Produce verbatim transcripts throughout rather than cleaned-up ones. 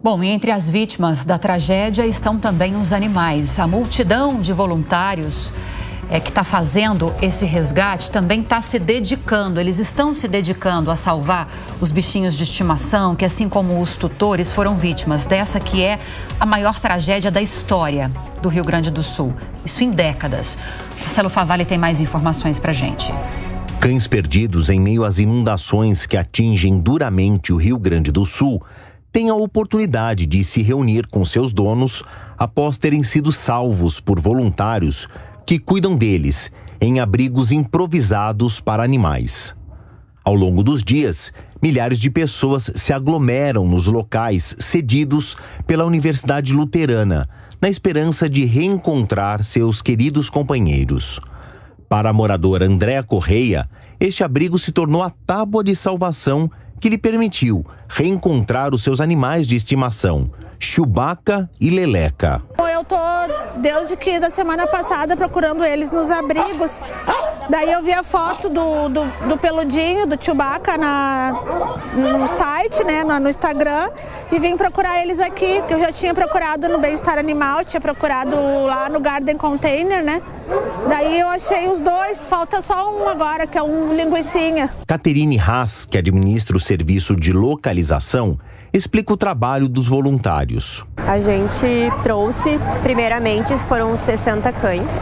Bom, e entre as vítimas da tragédia estão também os animais. A multidão de voluntários é, que está fazendo esse resgate também está se dedicando. Eles estão se dedicando a salvar os bichinhos de estimação, que assim como os tutores foram vítimas dessa que é a maior tragédia da história do Rio Grande do Sul. Isso em décadas. Marcelo Favalli tem mais informações pra gente. Cães perdidos em meio às inundações que atingem duramente o Rio Grande do Sul têm a oportunidade de se reunir com seus donos após terem sido salvos por voluntários que cuidam deles em abrigos improvisados para animais. Ao longo dos dias, milhares de pessoas se aglomeram nos locais cedidos pela Universidade Luterana, na esperança de reencontrar seus queridos companheiros. Para a moradora Andréa Correia, este abrigo se tornou a tábua de salvação que lhe permitiu reencontrar os seus animais de estimação, Chewbacca e Leleca. Eu tô desde que da semana passada procurando eles nos abrigos. Daí eu vi a foto do, do, do peludinho, do Chewbacca na, no site, né, no, no Instagram, e vim procurar eles aqui, que eu já tinha procurado no Bem-Estar Animal, tinha procurado lá no Garden Container, né? Daí eu achei os dois, falta só um agora, que é um linguicinha. Caterine Haas, que administra o serviço de localização, explica o trabalho dos voluntários. A gente trouxe, primeiramente, foram sessenta cães,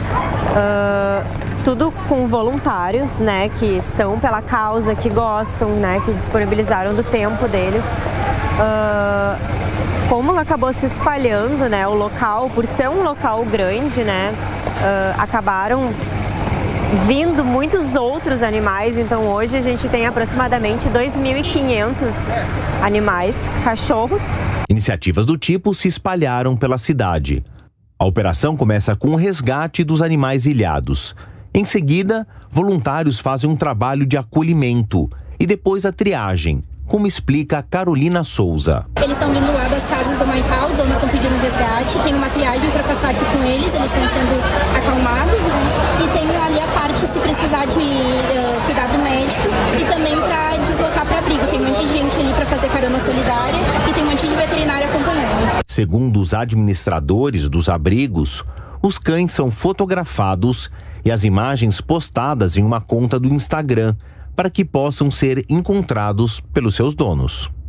uh, tudo com voluntários, né, que são pela causa, que gostam, né, que disponibilizaram do tempo deles. Uh, como acabou se espalhando, né, o local, por ser um local grande, né, uh, acabaram vindo muitos outros animais, então hoje a gente tem aproximadamente dois mil e quinhentos animais, cachorros. Iniciativas do tipo se espalharam pela cidade. A operação começa com o resgate dos animais ilhados. Em seguida, voluntários fazem um trabalho de acolhimento e depois a triagem, como explica Carolina Souza. Eles estão vindo lá das casas do My House, onde estão pedindo resgate, tem uma triagem para passar aqui com eles, eles estão sendo acalmados, né? E tem ali a parte se precisar de uh, cuidado médico e também para deslocar para abrigo. Tem um monte de gente ali para fazer carona solidária e tem um monte de veterinário acompanhando. Segundo os administradores dos abrigos, os cães são fotografados e as imagens postadas em uma conta do Instagram para que possam ser encontrados pelos seus donos.